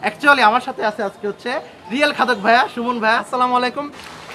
Actually আমার সাথে আছে আজকে হচ্ছে রিয়েল খাদক ভাইয়া, সুমন ভাইয়া। আসসালামু আলাইকুম।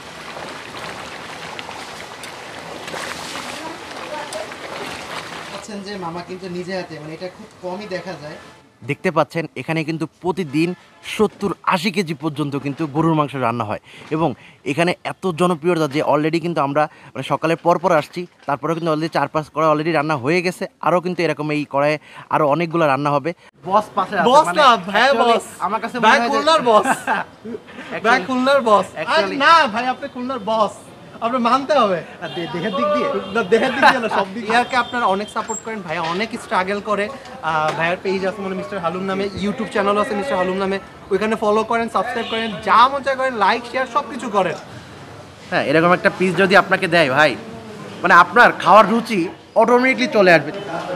পাচ্ছেন যে মামা কিন্তু নিজে হাতে মানে এটা খুব কমই দেখা যায়। দেখতে পাচ্ছেন এখানে কিন্তু প্রতিদিন 70-80 কেজি পর্যন্ত কিন্তু গরুর মাংস রান্না হয় এবং এখানে এত জনপ্রিয়তা যে অলরেডি কিন্তু আমরা মানে সকালে পর আসছি, তারপরেও কিন্তু অলরেডি 4-5 কড়াই অলরেডি রান্না হয়ে গেছে। আরও কিন্তু এরকম এই কড়াইয়ে আরও অনেকগুলো রান্না হবে। বস পাশে আছে, বস মানে না ভাই, actually বস আমার কাছে ভাই মনে হয় যে- খুলনার বস। ভাই খুলনার বস। Actually- না ভাই, আপনি খুলনার বস, আপনি মানতে হবে। দেহের দিক দিয়ে না, দেহের দিক দিয়ে না, সব দিক ইয়ারকে আপনারা অনেক সাপোর্ট করেন। ভাইয়া অনেক স্ট্রাগল করে। ভাইয়ার পেজ আছে মানে মিস্টার হালুম নামে, ইউটিউব চ্যানেল আছে মিস্টার হালুম নামে, ওইখানে ফলো করেন, সাবস্ক্রাইব করেন, যা মজা করেন, লাইক শেয়ার সব কিছু করেন। হ্যাঁ, এরকম একটা পিস যদি আপনাকে দেয় ভাই, মানে আপনার খাওয়ার রুচি অটোমেটিকলি চলে আসবে।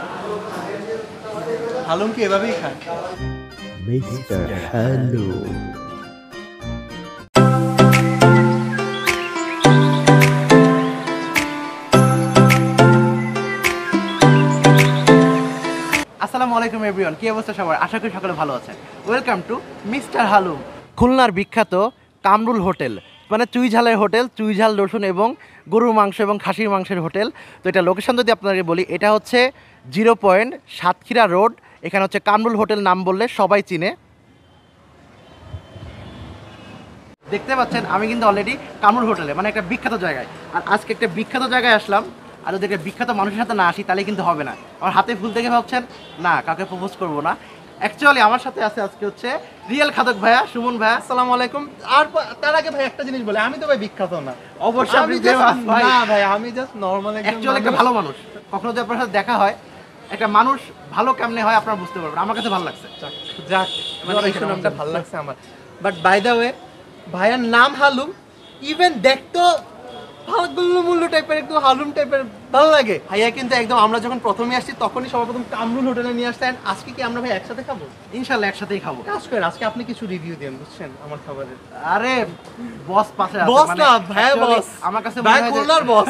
হালুম কি এভাবেই খায়? Mr. Hello. আসসালামু আলাইকুম এভরিওয়ান, কি অবস্থা সবার? আশা করি সকলে ভালো আছেন। ওয়েলকাম টু মিস্টার হালুম, খুলনার বিখ্যাত কামরুল হোটেল, মানে চুই ঝালের হোটেল, চুই ঝাল রসুন এবং গরুর মাংস এবং খাসির মাংসের হোটেল। তো এটা লোকেশন যদি আপনাকে বলি, এটা হচ্ছে 0 সাতক্ষীরা রোড। এখানে হচ্ছে কামরুল হোটেল নাম বললে সবাই চিনে। দেখতে পাচ্ছেন আমি কিন্তু অলরেডি কামরুল হোটেলে, মানে একটা বিখ্যাত জায়গায়। আর আজকে একটা বিখ্যাত জায়গায় আসলাম, আর ওদেরকে বিখ্যাত মানুষের সাথে না আসি তাহলে কিন্তু হবে না। আমার হাতে ফুল দেখে ভাবছেন না, কাউকে প্রপোজ করবো না। অ্যাকচুয়ালি আমার সাথে আছে আজকে হচ্ছে রিয়েল খাদক ভাইয়া, সুমন ভাইয়া। আসসালামু আলাইকুম। আর তার আগে ভাই একটা জিনিস বলে, আমি তো ভাই বিখ্যাত না। অবশ্যই আপনি আমি just- famous ভাই। না ভাই, আমি জাস্ট নরমাল অ্যাকচুয়ালি একটা ভালো মানুষ। কখনো যদি আপনার সাথে দেখা হয়, একটা মানুষ ভালো কেমনে হয় আপনারা বুঝতে পারবেন। আমার কাছে ভালো লাগছে। যাক, মানে এই নামটা ভালো লাগছে আমার। বাট বাই দ্য ওয়ে, ভাইয়ার নাম হালুম, ইভেন দেখতো ভালো মূল্য টাইপের, একটু হালুম টাইপের ভালো লাগে। ভাইয়া কিন্তু একদম, আমরা যখন প্রথমে আসছি তখনই সর্বপ্রথম কামরুল হোটেলে নিয়ে আসতেন। আজকে কি আমরা ভাই একসাথে খাবো? ইনশাল্লাহ একসাথেই খাবো। কাজ করেন, আজকে আপনি কিছু রিভিউ দেন, বুঝছেন আমার খাবারের। আরে বস পাশে আছে, বস মানে না ভাই, actually বস। আমার কাছে ভাই মনে হয় যে- খুলনার বস।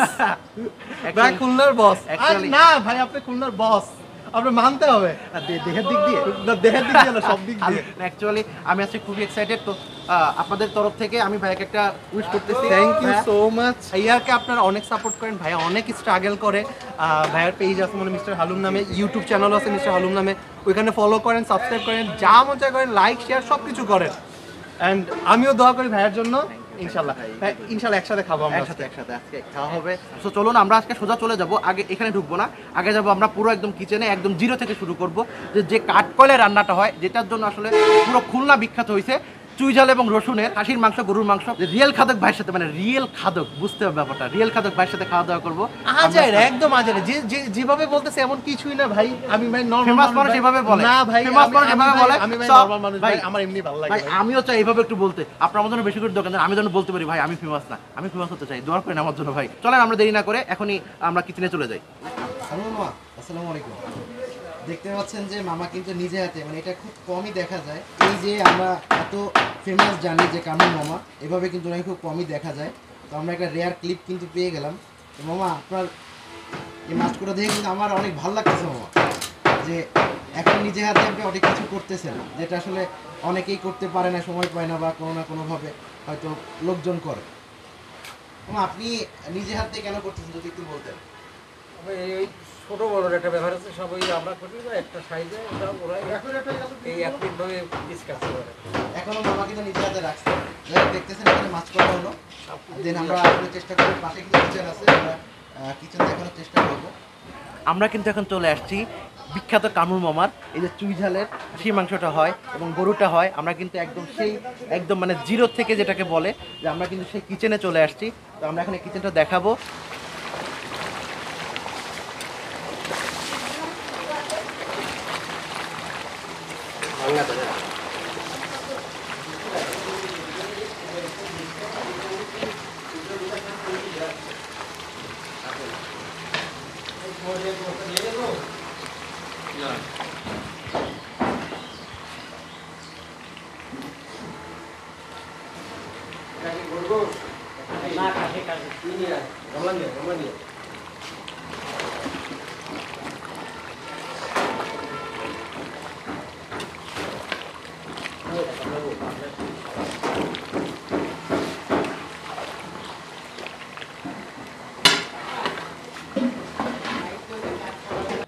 ভাই খুলনার বস। Actually- না ভাই, আপনি খুলনার বস, আপনি মানতে হবে। দেহের দিক দিয়ে না, দেহের দিক দিয়ে না, সব দিক দিয়ে। অ্যাকচুয়ালি আমি আজকে খুবই এক্সাইটেড। তো আপনাদের তরফ থেকে আমি ভাইকে একটা উইশ করতেছি। থ্যাংক ইউ ভাইয়া, সো মাচ। ভাইয়াকে আপনারা অনেক সাপোর্ট করেন। ভাইয়া অনেক স্ট্রাগল করে। ভাইয়ার পেজ আছে মানে মিস্টার হালুম নামে, ইউটিউব চ্যানেল আছে মিস্টার হালুম নামে, ওইখানে ফলো করেন, সাবস্ক্রাইব করেন, যা মজা করেন, লাইক শেয়ার সব কিছু করেন। অ্যান্ড আমিও দোয়া করি ভাইয়ার জন্য। ইনশাল্লাহ ভাই, ইনশাল্লাহ একসাথে খাবো আমরা। একসাথে আজকে খাওয়া হবে। তো চলুন আমরা আজকে সোজা চলে যাব। আগে এখানে ঢুকবো না, আগে যাব আমরা পুরো একদম কিচেনে, একদম জিরো থেকে শুরু করব। যে কাঠকয়লায় রান্নাটা হয়, যেটার জন্য আসলে পুরো খুলনা বিখ্যাত হয়েছে, চুই ঝাল এবং রসুনের খাসির মাংস, গরুর মাংস। রিয়েল খাদক ভাইয়ের সাথে, মানে রিয়েল খাদক, বুঝতে হবে ব্যাপারটা, রিয়েল খাদক ভাইয়ের সাথে খাওয়া দাওয়া করবো। আজাইরা, একদম আজাইরা। যেভাবে বলতেছে এমন কিছুই না ভাই। আমি ভাই নরমাল ফেমাস মানুষ এভাবে বলে। না ভাই, ফেমাস মানুষ এভাবে বলে। আমি ভাই So, নরমাল মানুষ ভাই, ভাই, আমার এমনি ভালো লাগে ভাই ভাই। আমিও চাই এইভাবে একটু বলতে। আপনার মতন বেশি করে দোকানদার, আমি যেন বলতে পারি ভাই আমি ফেমাস না, আমি ফেমাস হতে চাই। দোয়া করেন আমার জন্য ভাই। চলেন আমরা দেরি না করে এখনই আমরা কিচেনে চলে যাই। হ্যালো মামা, আসসালামু আলাইকুম। দেখতে পাচ্ছেন যে মামা কিন্তু নিজে হাতে মানে এটা খুব কমই দেখা যায়। এই যে আমরা এত ফেমাস জানি যে কামরুল মামা, এভাবে কিন্তু নাকি খুব কমই দেখা যায়। তো আমরা একটা রেয়ার ক্লিপ কিন্তু পেয়ে গেলাম। তো মামা, আপনার এই মাছটা দেখে কিন্তু আমার অনেক ভালো লাগতেছে মামা, যে এখন নিজে হাতে আপনি অনেক কিছু করতেছেন, যেটা আসলে অনেকেই করতে পারে না, সময় পায় না, বা কোনো না কোনোভাবে হয়তো লোকজন করে। মামা, আপনি নিজে হাতে কেন করতেছেন যদি একটু বলতেন। এই ছোট বড় একটা ব্যাপার আছে, সবাই আমরা করি বা একটা সাইজে ওরা এই একভাবে ডিসকাস করে। এখনো মামা কিন্তু নিজে হাতে রাখছে। যাই হোক, দেখতেছেন এখানে মাছ করা হলো। দেন আমরা আসলে চেষ্টা করবো, পাশে কিন্তু কিচেন আছে, আমরা কিচেন দেখানোর চেষ্টা করবো। আমরা কিন্তু এখন চলে আসছি বিখ্যাত কামরুল মামার। এই যে চুই ঝালের খাসির মাংসটা হয় এবং গরুটা হয়, আমরা কিন্তু একদম সেই একদম মানে জিরো থেকে যেটাকে বলে, যে আমরা কিন্তু সেই কিচেনে চলে আসছি। তো আমরা এখন এই কিচেনটা দেখাবো।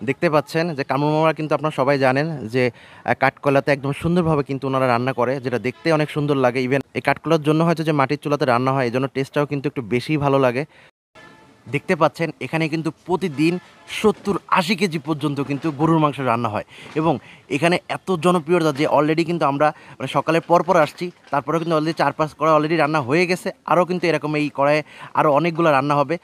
দেখতে পাচ্ছেন যে কামরুল মামা কিন্তু আপনারা সবাই জানেন যে কাঠকয়লাতে একদম সুন্দরভাবে কিন্তু ওনারা রান্না করে, যেটা দেখতে অনেক সুন্দর লাগে। ইভেন এই কাঠকয়লার জন্য হয়তো যে মাটির চুলাতে রান্না হয়, এই জন্য টেস্টটাও কিন্তু একটু বেশি ভালো লাগে। দেখতে পাচ্ছেন এখানে কিন্তু প্রতিদিন 70-80 কেজি পর্যন্ত কিন্তু গরুর মাংস রান্না হয়, এবং এখানে এত জনপ্রিয়তা যে অলরেডি কিন্তু আমরা মানে সকালে পরপর আসছি, তারপরেও কিন্তু অলরেডি 4-5 কড়াই অলরেডি রান্না হয়ে গেছে, আরও কিন্তু এরকম এই কড়াইয়ে আরও অনেকগুলো রান্না হবে।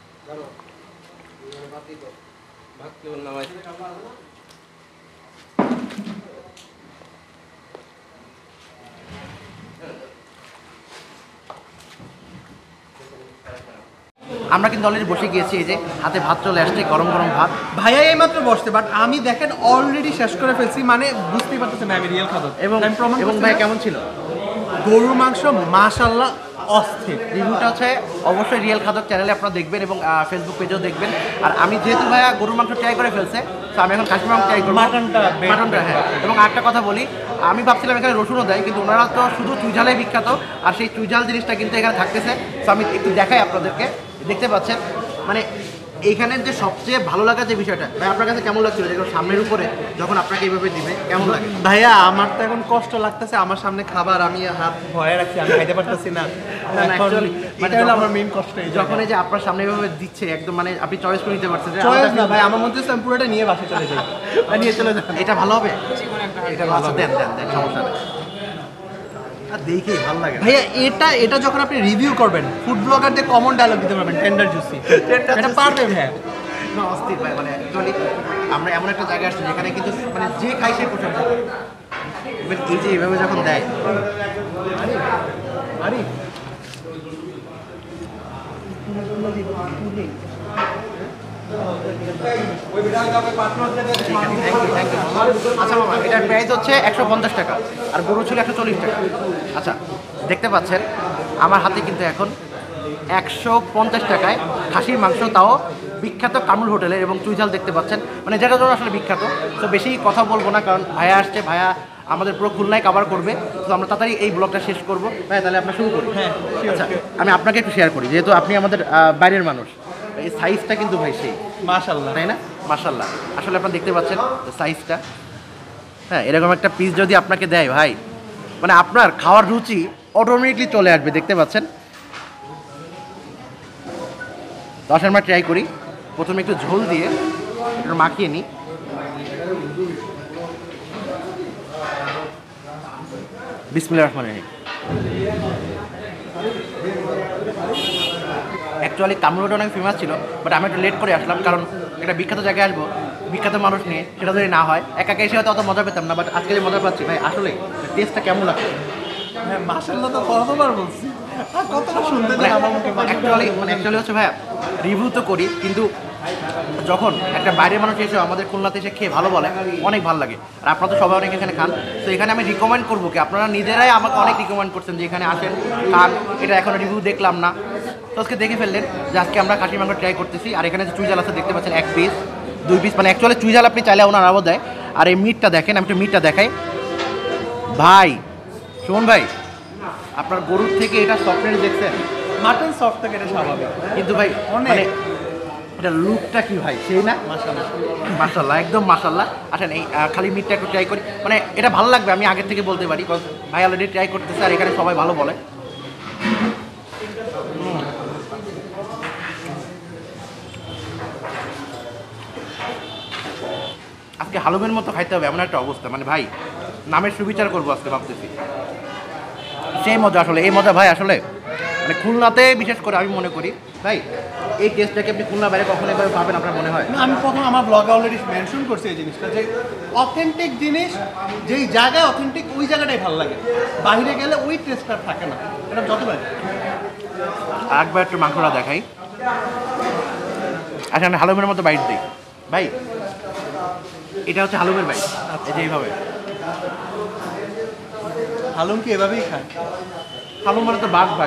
আমরা কিন্তু অলরেডি বসে গিয়েছি, এই যে হাতে ভাত চলে আসছে, গরম গরম ভাত। ভাইয়া এই মাত্র বসতে, বাট আমি দেখেন অলরেডি শেষ করে ফেলছি, মানে বুঝতেই পারতেছেন আমি রিয়েল খাবার। এবং আমি প্রমাণ এবং করছি ভাই না? কেমন ছিল গরুর মাংস মাশাআল্লাহ অস্থির। রিভিউটা হচ্ছে অবশ্যই রিয়েল খাদক চ্যানেলে আপনারা দেখবেন, এবং ফেসবুক পেজেও দেখবেন। আর আমি যেহেতু ভাইয়া গরুর মাংস ট্রাই করে ফেলছে, তো আমি এখন খাসির মাংস ট্রাই করবো, মাটনটা হ্যাঁ। এবং আরেকটা কথা বলি, আমি ভাবছিলাম এখানে রসুনও দেয়, কিন্তু ওনারা তো শুধু চুইঝালে বিখ্যাত, আর সেই চুইঝাল জিনিসটা কিন্তু এখানে থাকতেছে। তো আমি একটু দেখাই আপনাদেরকে, দেখতে পাচ্ছেন মানে এইখানের যে সবচেয়ে ভালো লাগার যে বিষয়টা, ভাই আপনার কাছে কেমন লাগছিল যেগুলো সামনের উপরে যখন আপনাকে এইভাবে দিবে কেমন লাগে? ভাইয়া আমার তো এখন কষ্ট লাগতেছে, আমার সামনে খাবার, আমি হাত ভয়ে রাখছি, আমি খাইতে পারতেছি না। না, actually, মানে হলো আমার মেইন কষ্ট। যখন এই যে আপনার সামনে এইভাবে দিচ্ছে একদম, মানে আপনি চয়েস করে নিতে পারছেন যে চয়েস আমাদের না ভাই, আমার মধ্যে আমি পুরোটা নিয়ে বাসে চলে যাই। নিয়ে চলে যান, এটা ভালো হবে, এটা ভালো, দেন দেন দেন, সমস্যা নেই। আর দেখেই ভালো লাগে ভাইয়া এটা যখন আপনি রিভিউ করবেন, ফুড ব্লগারদের কমন ডায়লগ দিতে পারবেন, টেন্ডার জুসি, এটা পারবে ভাইয়া। না, অস্থির ভাই, মানে অ্যাকচুয়ালি আমরা এমন একটা জায়গায় আসছি যেখানে কিন্তু মানে যে খাই সে প্রশংসা করে। এবার এই যে এইভাবে যখন দেয়, আরে আচ্ছা মামা, এটার প্রাইস হচ্ছে 150 টাকা, আর গরু ছিল 140 টাকা। আচ্ছা, দেখতে পাচ্ছেন আমার হাতে কিন্তু এখন 150 টাকায় খাসির মাংস, তাও বিখ্যাত কামরুল হোটেলের, এবং চুইঝাল দেখতে পাচ্ছেন, মানে যেটার জন্য আসলে বিখ্যাত। তো বেশি কথা বলবো না, কারণ ভাইয়া আসছে, ভাইয়া আমাদের পুরো খুলনায় কভার করবে। তো আমরা তাড়াতাড়ি এই ব্লগটা শেষ করবো। ভাই তাহলে আমরা শুরু করি। হ্যাঁ, আচ্ছা, আমি আপনাকে একটু শেয়ার করি, যেহেতু আপনি আমাদের বাইরের মানুষ। এই সাইজটা কিন্তু ভাই সেই, মাশাআল্লাহ। তাই না? মাশাআল্লাহ, আসলে আপনারা দেখতে পাচ্ছেন সাইজটা। হ্যাঁ, এরকম একটা পিস যদি আপনাকে দেয় ভাই, মানে আপনার খাওয়ার রুচি অটোমেটিকলি চলে আসবে, দেখতে পাচ্ছেন। তো আসলে আমরা ট্রাই করি, প্রথমে একটু ঝোল দিয়ে একটু মাখিয়ে নিই। বিসমিল্লাহির রহমানির রহিম। অ্যাকচুয়ালি কামরুল হোটেল অনেক ফেমাস ছিল, বাট আমি একটু লেট করে আসলাম, কারণ একটা বিখ্যাত জায়গায় আসবো, বিখ্যাত মানুষ নিয়ে, সেটা যদি না হয় একা এসে হয়তো অত মজা পেতাম না। বাট আজকে যে মজা পাচ্ছি ভাই, আসলে টেস্টটা কেমন লাগছে? হ্যাঁ, মাশাআল্লাহ তো কতবার বলছি, আর কতটা শুনতে চাই আমার মুখে। অ্যাকচুয়ালি হচ্ছে ভাই, রিভিউ তো করি, কিন্তু যখন একটা বাইরের মানুষ এসে আমাদের খুলনাতে এসে খেয়ে ভালো বলে, অনেক ভালো লাগে। আর আপনারা তো সবাই অনেক এখানে খান, তো এখানে আমি রিকমেন্ড করবো কি, আপনারা নিজেরাই আমাকে অনেক রিকমেন্ড করছেন যে এখানে আসেন, খান। এটা এখনো রিভিউ দেখলাম না, তো আজকে দেখে ফেললেন যে আজকে আমরা খাসির মাংস ট্রাই করতেছি। আর এখানে যে চুইঝাল আছে দেখতে পাচ্ছেন, 1 পিস 2 পিস, মানে অ্যাকচুয়ালি চুইঝাল আপনি চাইলে ওনার আরও দেয়। আর এই মিটটা দেখেন, আমি একটু মিটটা দেখাই ভাই। সুমন ভাই, আপনার গরুর থেকে এটা সফটনেস দেখছেন, মাটন সফট থেকে এটা স্বাভাবিক, কিন্তু ভাই অনেক। মানে এটা লুকটা কি ভাই, সেই না? মাশাআল্লাহ মাশাআল্লাহ, একদম মাশাআল্লাহ। আসেন এই খালি মিটটা একটু ট্রাই করি, মানে এটা ভালো লাগবে আমি আগের থেকে বলতে পারি, কারণ ভাই অলরেডি ট্রাই করতেছে, আর এখানে সবাই ভালো বলে। আজকে হালুমের মতো খাইতে হবে এমন একটা অবস্থা, মানে ভাই নামের সুবিচার করবো আজকে ভাবতেছি। সেই মজা, আসলে এই মজা ভাই আসলে মানে খুলনাতে বিশেষ করে আমি মনে করি ভাই, এই টেস্টটাকে আপনি খুলনা বাইরে কখনো এভাবে পাবেন আপনার মনে হয়? না, আমি প্রথম আমার ব্লগে অলরেডি মেনশন করছি এই জিনিসটা, যে অথেন্টিক জিনিস যেই জায়গায় অথেন্টিক, ওই জায়গাটাই ভালো লাগে, বাইরে গেলে ওই টেস্টটা থাকে না, এটা যত লাগে। একবার একটু মাংসটা দেখাই। আচ্ছা, আমি হালুমের মতো বাইট দিই ভাই, এটা হচ্ছে হালুমের বাইট, এই যে এইভাবে। হালুম কি এভাবেই খায়? হালুম মানে তো বাঘ ভাই।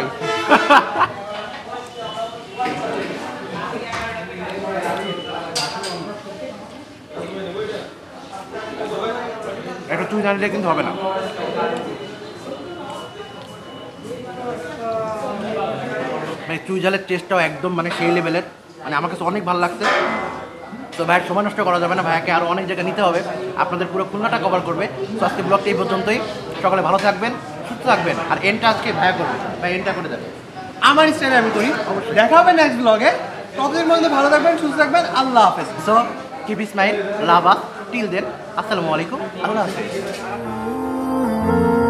একটা চুই জানলে কিন্তু হবে না। মানে চুই ঝালের টেস্টটাও একদম মানে সেই লেভেলের, মানে আমার কাছে অনেক ভালো লাগছে। তো ভাইয়ের সময় নষ্ট করা যাবে না, ভাইয়াকে আরও অনেক জায়গায় নিতে হবে, আপনাদের পুরো খুলনাটা কভার করবে। তো আজকে ব্লগটা এই পর্যন্তই। সকালে ভালো থাকবেন, সুস্থ থাকবেন, আর এন্ডটা আজকে ভাইয়া করবে, ভাই এন্ডটা করে দেবে। আমার স্টাইলে আমি করি। দেখা হবে নেক্সট ব্লগে। ততদিন পর্যন্ত ভালো থাকবেন, সুস্থ থাকবেন। আল্লাহ হাফেজ। So keep smile, love us, till then, আসসালামু আলাইকুম, আল্লাহ হাফেজ।